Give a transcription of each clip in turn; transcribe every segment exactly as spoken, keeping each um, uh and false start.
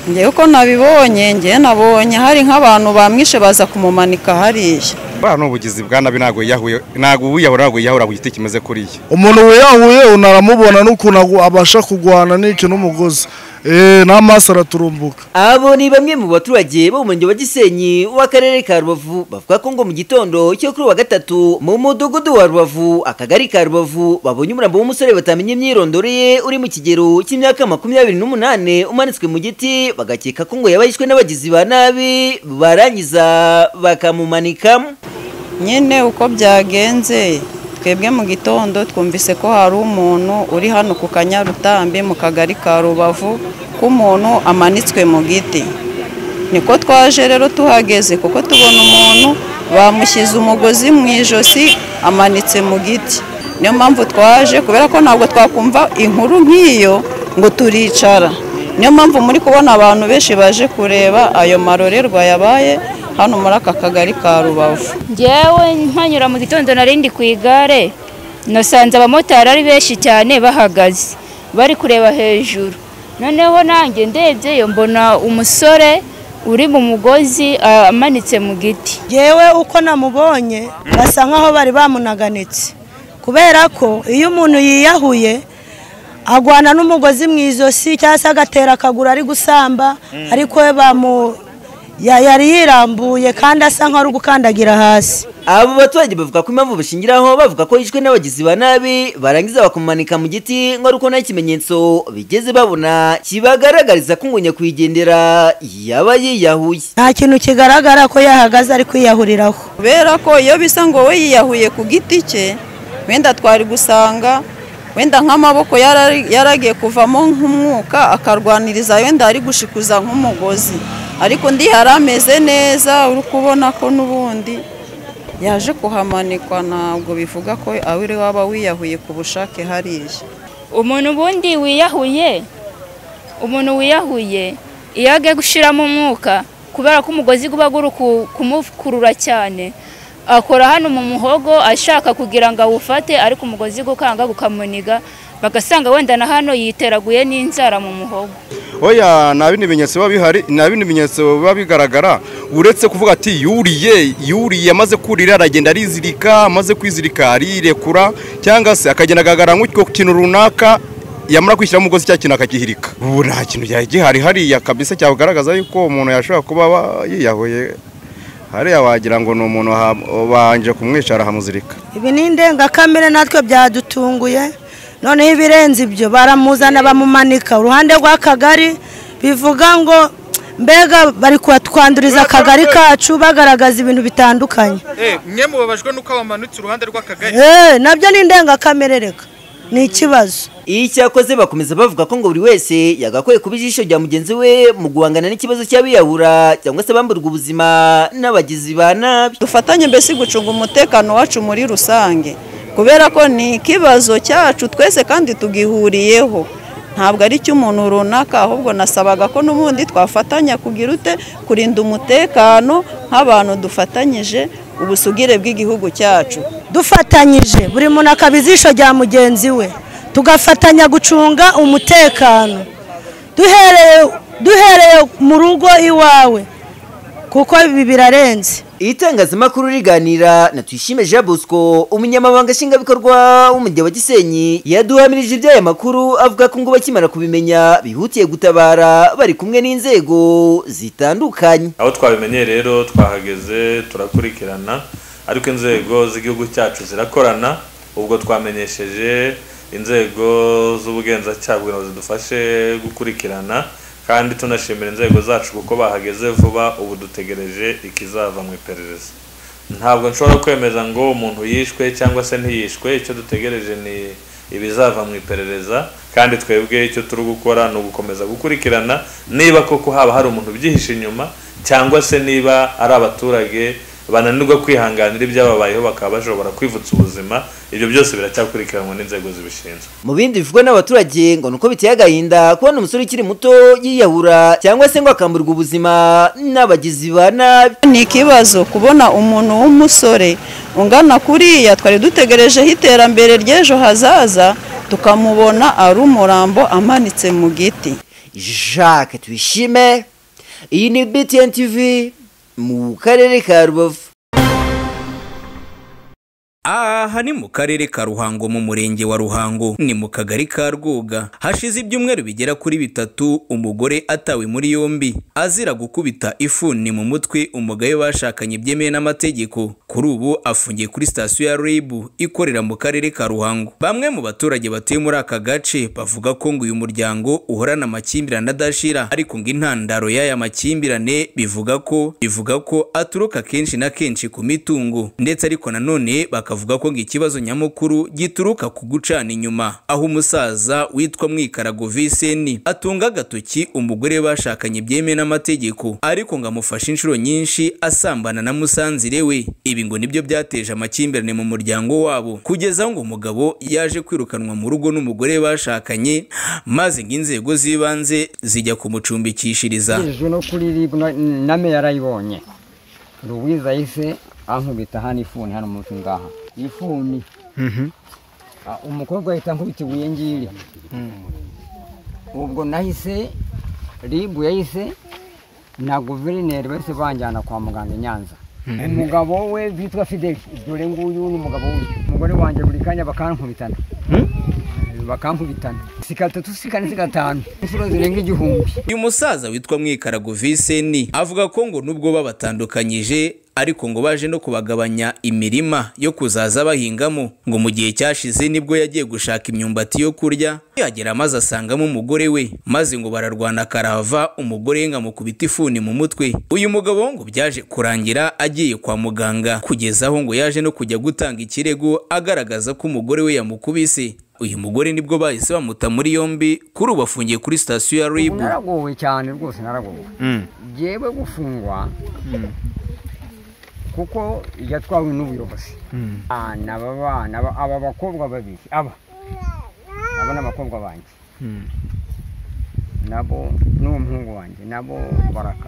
ngewe uko nabibonye ngewe nabonye hari nk'abantu bamwishe baza kumumanika hariya. Bano ubugizi bwa nabi ntago yahuye ntago wiyahura ntago yahura ku giti kimeze kuriya. Umuntu wiyahuye unaramubona n'ukuntu abasha kugwana n'iki n'umugozi. Eh n'amaso araturumbuka. Abo ni bamwe mu baturage bo mu murenge wa Gisenyi w'akarere ka Rubavu bavuga ko ngo mu gitondo cyo kuri wa gatatu mu mudugudu wa Rubavu akagari ka Rubavu babonye umurambo w'umusore batamenye imyirondoro ye uri mu kigero cy'imyaka makumyabiri n'umunane umanitswe mu giti bagakeka ko ngo yabayishwe n'abagizi ba nabi barangiza bakamumanikamo. Nyine uko byagenze twebwe mu gitondo twumvise ko hari umuntu uri hano ku Kanyarutambi mu kagari ka Rubavu ko umuntu amanitswe mu giti. Niko twaje rero tuhageze kuko tubona umuntu bamushyize umugozi mu ijosi amanitse mu giti. Niyo mpamvu twaje kubera ko ntabwo twakumva inkuru nk'iyo ngo turicara. Niyo mpamvu muri kubona abantu benshi baje kureba ayo marorerwa yabaye hano muri aka kagari ka Rubavu. Ngewe mpanyura mu gitondo narindi ku igare nasanze abamotari ari benshi cyane bahagaze bari kureba hejuru. Noneho nanjye ndebye mbona umusore uri mu mugozi amanitse mu giti. Ngewe uko namubonye basa nkaho bari bamunaganitse kubera ko iyo umuntu yiyahuye agwana n'umugozi mu izosi cyangwa se agatera akaguru ari gusamba ariko we bamu ya yari yirambuye kandi asa nk'ari gukandagira hasi. Abo baturage bavuga ko impamvu bashingiraho bavuga ko yishwe n'abagizi ba nabi barangiza bakumanika mu giti ngo ariko nta kimenyetso bigeze babona kibagaragariza ko ngunya kwigendera yaba yiyahuye. Nta kintu kigaragara ko yahagaze ari kwiyahuriraho kubera ko iyo bisa ngo we yiyahuye ku giti cye wenda twari gusanga wenda nk'amaboko yaragiye kuvamo nk'umwuka akarwaniriza wenda ari gushikuza nk'umugozi. Ariko ndi harameze neza uri kubona ko nubundi yaje kuhamanikwa ntabwo bivuga ko awire waba wiyahuye ku bushake hariya. Umuntu bundi wiyahuye umuntu wiyahuye iyo agiye gushiramo umwuka kubera ko umugozi guba guri kumukurura cyane akora hano mu muhogo ashaka kugira ngo awufate ariko umugozi gukanga gukamuniga bagasanga wenda na hano yiteraguye n'inzara mu muhogo. Oya nabi nibimenyetso babihari nabi nibimenyetso babigaragara uretse kuvuga ati yuriye yuriye amaze kurira aragenda arizirika amaze kwizirika arirekura cyangwa se akagenda gagara nk'uko kintu runaka yamara kwishyira mu mugozi cya kintu akagihirika. Ubu nta kintu gihari hariya kabisa cyagaragaza yuko umuntu yashobora kuba yiyahuye hariya wagira ngo ni umuntu banje kumwicara hamuzirika. Ibi ni indengakamere natwe byadutunguye. Noneho ibirenze ibyo baramuzana bamumanika uruhande rw'akagari bivuga ngo mbega bari kwatwanduriza akagari kacu bagaragaza ibintu bitandukanye. Eh mwe mubabajwe nuko bamanutse uruhande rw'akagari. Eh nabyo ni indengakamere reka ni ikibazo. Icyakoze bakomeza bavuga ko ngo buri wese yagakwiye kuba ijisho rya mugenzi we mu guhangana n'ikibazo cy'abiyahura cyangwa se bamburwa ubuzima n'abagizi ba nabi. Dufatanye mbese gucunga umutekano wacu muri rusange kubera ko ni ikibazo cyacu twese kandi tugihuriyeho ntabwo ari cy'umuntu runaka ahubwo nasabaga ko n'ubundi twafatanya kugira ute kurinda umutekano nk'abantu dufatanyije ubusugire bw'igihugu cyacu. Dufatanyije buri muntu akabizisho rya mugenzi we tugafatanya gucunga umutekano duhereye duhereye mu rugo iwawe kuko ibi birarenze. Itangazamakuru riganira na Tuyishime Jean Bosco umunyamabanga nshingwabikorwa w'umujyi wa Gisenyi yaduhamirije iby'aya makuru avuga ko ngo bakimara kubimenya bihutiye gutabara bari kumwe n'inzego zitandukanye. Aho twabimenye rero twahageze turakurikirana ariko inzego z'igihugu cyacu zirakorana ubwo twamenyesheje inzego z'ubugenzacyaha kugira ngo zidufashe gukurikirana kandi tunashimira inzego zacu kuko bahageze vuba ubu dutegereje ikizava mu iperereza. Ntabwo nshobora kwemeza ngo umuntu yishwe cyangwa se ntiyishwe icyo dutegereje ni ibizava mu iperereza kandi twebwe icyo turi gukora no gukomeza gukurikirana niba koko haba hari umuntu byihishe inyuma cyangwa se niba ari abaturage bananirwa kwihanganira ibyababayeho bakaba bashobora kwivutsa ubuzima. Ibyo byose biracyakurikiranwa n'inzego zibishinzwe. Mu bindi bivugwa n'abaturage ngo nuko biteye agahinda kubona umusore ukiri muto yiyahura cyangwa se ngo akamburwa ubuzima n'abagizi ba nabi. Ni ikibazo kubona umuntu w'umusore ungana kuriya twari dutegerejeho iterambere ry'ejo hazaza tukamubona ari umurambo amanitse mu giti. Jacques Tuyishime, iyi ni B T N T V mu karere ka Rubavu. Aha ni mu karere ka Ruhango mu murenge wa Ruhango ni mu kagari ka Rwoga. Hashize ibyumweru bigera kuri bitatu umugore atawe muri yombi azira gukubita ifuni mu mutwe umugayo bashakanye byemewe n'amategeko. Kuri ubu afungiye kuri station ya R I B ikorera mu karere ka Ruhango. Bamwe mu baturage batuye muri aka gace bavuga ko ngo uyu muryango uhorana amakimbirane adashira, ariko ngo intandaro y'aya makimbirane bivuga ko bivuga ko aturuka kenshi na kenshi ku mitungo, ndetse ariko nanone bakavuga ko ngo ikibazo nyamukuru gituruka ku gucana inyuma, aho umusaza witwa Mwikarago Viseni atunga agatoki umugore bashakanye byemewe n'amategeko, ariko ngo amufasha inshuro nyinshi asambana na musanzire we. Ibi ngo nibyo byateje amakimbirane mu muryango wabo, kugeza ngo umugabo yaje kwirukanwa mu rugo n'umugore bashakanye, maze ngo inzego z'ibanze zijya kumucumbikishiriza. no kuri R I B na me yarayibonye Ruwiza yise ankubita hano ifuni hano mu ngaha ifuni mhm umukobwa ahita nkubitibuye ngiri ubwo nahise R I B yahise na guverineri bese banjyana kwa muganga Nyanza. Umugabo we bitwa Fidel, dore nguyu ni umugabo we, umugore wanje buri kanya bakankubitana bakankubitana sikatatu sikane sikatanu inshuro zirenga igihumbi. Uyu musaza witwa Mwikarago Viseni avuga ko ngo nubwo babatandukanyije ariko ngo baje no kubagabanya imirima yo kuzaza bahingamo. Ngo mu gihe cyashize nibwo yagiye gushaka imyumbati yo kurya, yagera maze asangamo umugore we, maze ngo bararwana karava umugore ngamukubita ifuni mu mutwe. Uyu mugabo ngo byaje kurangira agiye kwa muganga, kugeza aho ngo yaje no kujya gutanga ikirego agaragaza ko umugore we yamukubise. Uyu mugore nibwo bahise bamuta muri yombi, kuri ubu afungiye kuri station ya R I B. Naragowe cyane rwose naragowe jewe gufungwa kuko yatwawe n'ubuyobozi. Ah nababana aba bakobwa babiri aba aba n'abakobwa banje nabo n'umuhungu wanje nabo Baraka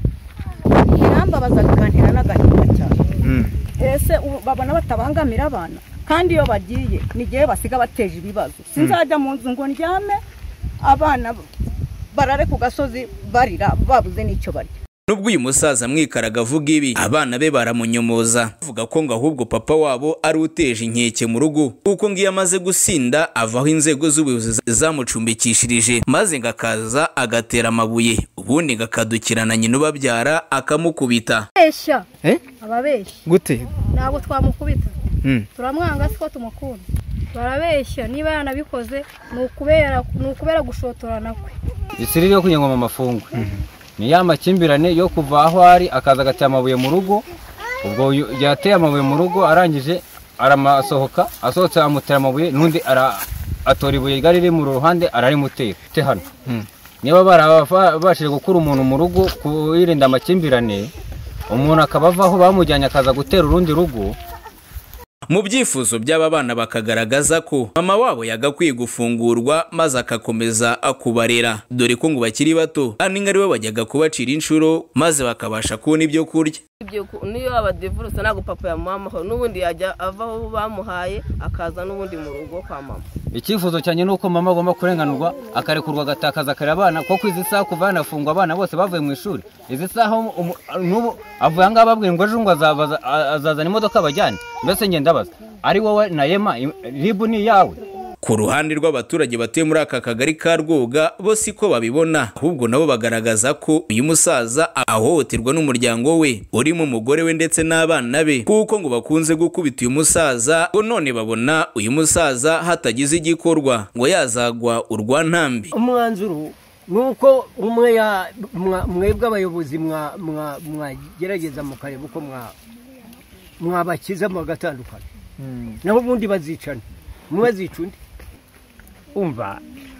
irambabaza kantira n'agahinda cyane. Ese babana batabangamira abana kandi iyo bagiye nigiye basiga bateje ibibazo, sinzajya mu nzu ngo ndyame abana barare ku gasozi barira babuze n'icyo barya. Nubwo uyu musaza Mwikaraga avuga ibi, abana be baramunyomoza avuga ko ngo ahubwo papa wabo ari uteje inkeke mu rugo, kuko ngo iyo amaze gusinda avaho inzego z'ubuyobozi zamucumbikishirije, maze ngo akaza agatera amabuye, ubundi ngo akadukirana nyina ubabyara akamukubita. Esha eh ababeshya gute ntabwo twamukubita mm. turamwanga siko tumukunda, barabeshya niba yanabikoze nukubera nukubera gushotorana kwe. Isiri yo kunyengoma amafungo ni ya makimbirane yo kuva aho ari akaza gatya amabuye mu rugo, ubwo yateye amabuye mu rugo arangije aramasohoka, asohotse amutera amabuye nundi ara atora ibuye gari riri mu ruhande ararimutera te hano. Niba barabashije gukura umuntu mu rugo kuyirinda amakimbirane, umuntu akabavaho bamujyanye akaza gutera urundi rugo. Mu byifuzo by'aba bana bakagaragaza ko mama wabo yagakwiye gufungurwa maze akakomeza akubarera, dore ko ngo bakiri bato kandi ngari we bajyaga kubacira inshuro maze bakabasha kubona ibyo kurya. Ibyo niyo abadivorce nago papa ya mama ho nubundi yajya avaho bamuhaye akaza nubundi mu rugo kwa mama. Ikifuzo cyanye nuko mama agomba kurenganurwa akarekurwa gatakaza kare abana ko kwizi saha kuvana afungwa abana bose bavuye mu ishuri. Izi saha nubu avuye anga babwiye ngo ejo ngo azazana imodoka bajyane, mbese ngenda baza ari wowe na Yema R I B ni yawe. Ku ruhande rw'abaturage batuye muri aka kagari ka Rwoga bo siko babibona, ahubwo nabo bagaragaza ko uyu musaza ahohoterwa n'umuryango we urimo umugore we ndetse n'abana be, kuko ngo bakunze gukubita uyu musaza, ngo none babona uyu musaza hatagize igikorwa ngo yazagwa urwa ntambi. Umwanzuro nuko umwe ya mwebwe abayobozi mwa mwagerageza mukareba uko mwa mwabakiza mu gatandukanye naho ubundi bazicana mubazicundi umva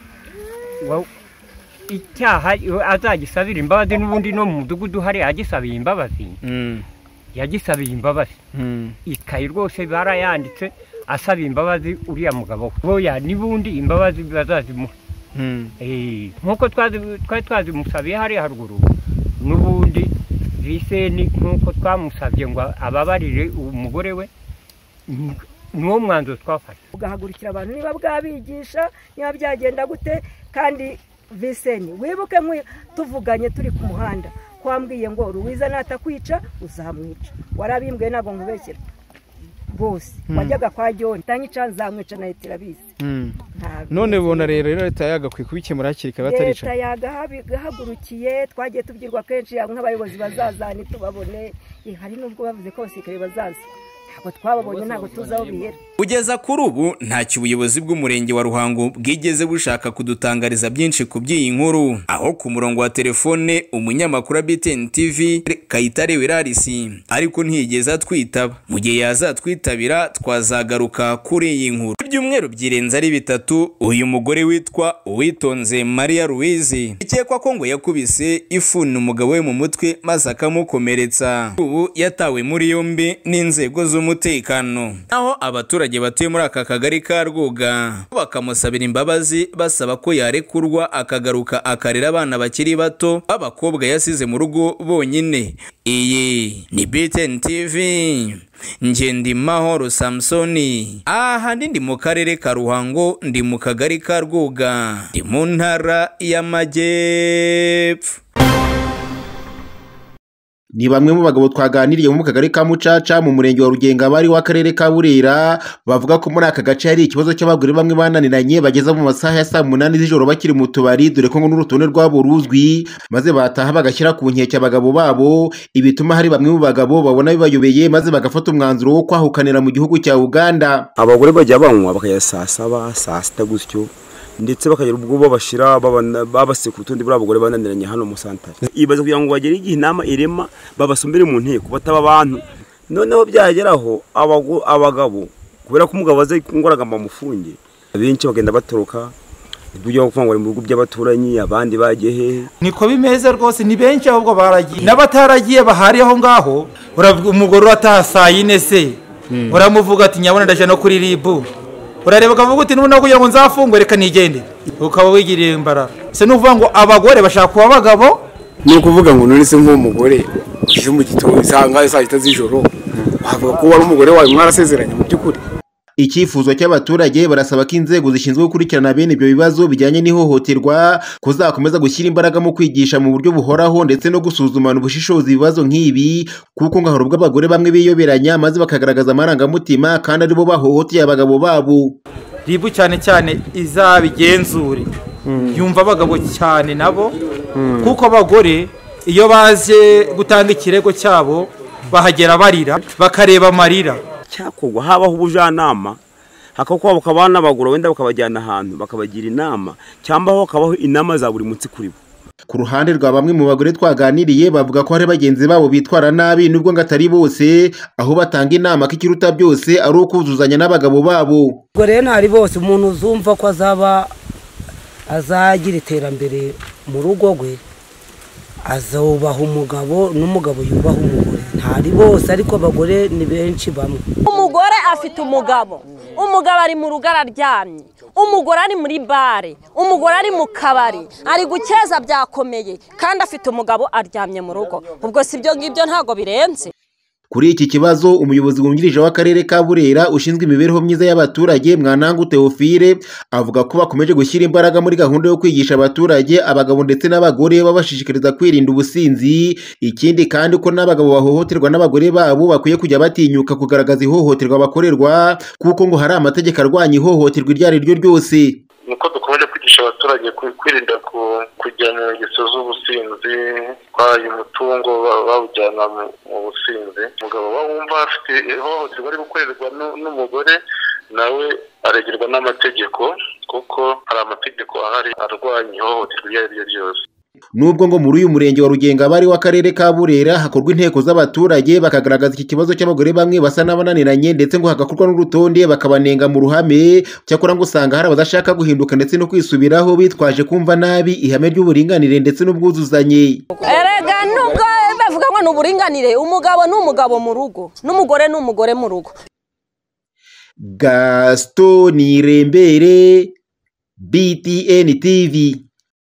icyaha azagisabira imbabazi n'ubundi no mu mudugudu hari agisabiye imbabazi yagisabiye imbabazi ikayi rwose barayanditse asaba imbabazi uriya mugabo boya nibundi imbabazi bazazimuha eh nkuko twazi twazimusabiye hari haruguru n'ubundi Viseni nkuko twamusabye ngo ababarire umugore we nuwo mwanzo twafashe ugahagurikira abantu niba bwabigisha niba byagenda gute kandi Viseni wibuke mwe tuvuganye turi ku muhanda kwambwiye ngo Ruwiza natakwica uzamwica warabimbwe nago nkubeshyira bose wajyaga kwa John tanyica nzamwica na Etirabizi none bona rero leta yagakwiye kubikemura hakiri kare batarica leta yagahagurukiye twagiye tubyirwa kenshi nk'abayobozi bazazana tubabone hari nubwo bavuze ko basikare bazaza ntabwo twababonye ntabwo tuzaho bihera. Kugeza kuri ubu ntacyo ubuyobozi bw'umurenge wa Ruhango bwigeze bushaka kudutangariza byinshi ku by'iyi nkuru, aho ku murongo wa telefone umunyamakuru wa B T N T V Kayitare Wirarisi ariko ntiyigeze atwitaba. Mu gihe yazatwitabira twazagaruka kuri iyi nkuru. Ibyumweru byirenze ari bitatu uyu mugore witwa Uwitonze Maria Louise ikekwa ko ngo yakubise ifuni umugabo we mu mutwe maze akamukomeretsa, ubu yatawe muri yombi n'inzego z'umutekano. Aho abaturage batuye muri aka kagari ka Rwoga bakamusabira imbabazi basaba ko yarekurwa akagaruka akarera abana bakiri bato b'abakobwa yasize mu rugo bonyine. Iyi ni B T N T V Ngendi Mahoro Samsoni. Aha ndi mu karere ka Ruhango, ndi mu kagari ka Rwoga, ndi mu ntara y'Amajyepfo. Ni bamwe mu bagabo twaganiriye mu kagari ka Mucaca mu murenge wa Rugenga bari wa karere ka Burera bavuga ko muri aka gace hari ikibazo cy'abagore bamwe bananiranye bageza mu masaha ya saa munani z'ijoro bakiri mu tubari, dore ko ngo n'urutonde rwabo ruzwi, maze bataha bagashyira ku nkeke abagabo babo, ibituma hari bamwe mu bagabo babona bibayobeye maze bagafata umwanzuro wo kwahukanira mu gihugu cya Uganda. Abagore bajya banywa bakaya saa saba saa sita gutyo ndetse bakagira ubwo babashira babase ku tundi buri bananiranye hano mu santare. Ibaza kugira ngo bagere igihe inama irema babasumbire mu nteko bataba abantu, noneho byageraho abagabo kubera ko umugabo aze ngoraga bamufunge benshi bagenda batoroka ibyo gufangwa mu bigo by'abaturanyi, abandi bagiye he. Niko bimeze rwose, ni benshi ahubwo baragiye n'abataragiye bahari aho ngaho. Uravuga umugore urataha saa yine se uramuvuga ati nyabona ndaje no kuri ribu, urareba kavuga uti nubona kugira ngo nzafungwe reka nigende, ukaba wigiriye imbarara. Se nuvuga ngo abagore bashaka kuba abagabo, ni ukuvuga ngo none se nk'umugore uje mu gitondo isanga saa sita z'ijoro bavuga ko wari umugore wawe mwarasezeranye mu by'ukuri. Icyifuzo cy'abaturage barasaba ko inzego zishinzwe gukurikirana bene ibyo bibazo bijyanye n'ihohoterwa kuzakomeza gushyira imbaraga mu kwigisha mu buryo buhoraho ndetse no gusuzumana ubushishozi ibibazo nk'ibi, kuko ngo hari ubwo abagore bamwe biyoberanya maze bakagaragaza amarangamutima kandi aribo bahohoteye abagabo babo. Ribu cyane cyane izabigenzure yumva abagabo cyane nabo, kuko abagore iyo baje gutanga ikirego cyabo bahagera barira bakareba amarira. Cyakogwa habaho ubujanama hakakwabo kabana bagura wenda bakabajyana ahantu bakabagira inama cyangwa ho kabaho inama za buri munsi kuri bo. Ku ruhande rwa bamwe mu bagore twaganiriye bavuga ko hari bagenzi babo bitwara nabi nubwo ngatari bose, aho batanga inama ko ikiruta byose ari ukuzuzanya n'abagabo babo. Ubwo rero ntari bose umuntu uzumva ko azaba azagira iterambere mu rugo rwe azubaha umugabo n'umugabo yubaha umugore. Ntari bose ariko abagore ni benshi bamwe. Umugore afite umugabo, umugabo ari mu rugo araryamye, umugore ari muri bare, umugore ari mu kabari ari gukeza byakomeye kandi afite umugabo aryamye mu rugo. Ubwo sibyo ngibyo ntago birenze. Kuri iki kibazo umuyobozi wungirije w'akarere ka Burera ushinzwe imibereho myiza y'abaturage Mwanangu Theophile avuga ko bakomeje gushyira imbaraga muri gahunda yo kwigisha abaturage abagabo ndetse n'abagore babashishikariza kwirinda ubusinzi. Ikindi kandi ko n'abagabo bahohoterwa n'abagore babo bakwiye kujya batinyuka kugaragaza ihohoterwa bakorerwa, kuko ngo hari amategeko arwanya ihohoterwa iryo ari ryo ryose. Niko dukomeje kwigisha abaturage kwirinda kujya mu ngeso z'ubusinzi, kwaye umutungo bawujyana mu businzi. Umugabo wumva afite ihohoterwa ari gukorerwa n'umugore nawe aregerwa n'amategeko, kuko hari amategeko ahari arwanya ihohoterwa iryo ari ryo ryose. Nubwo ngo muri uyu murenge wa Rugenga bari w'akarere ka Burera hakorwa inteko z'abaturage bakagaragaza iki kibazo cy'abagore bamwe basa n'abananiranye ndetse ngo hagakorwa n'urutonde bakabanenga mu ruhame, cyakora ngo usanga hari abadashaka guhinduka ndetse no kwisubiraho bitwaje kumva nabi ihame ry'uburinganire ndetse n'ubwuzuzanye. Erega nubwo bavuga ngo n'uburinganire, umugabo n'umugabo mu rugo n'umugore n'umugore mu rugo. Gaston Nirembere, B T N T V.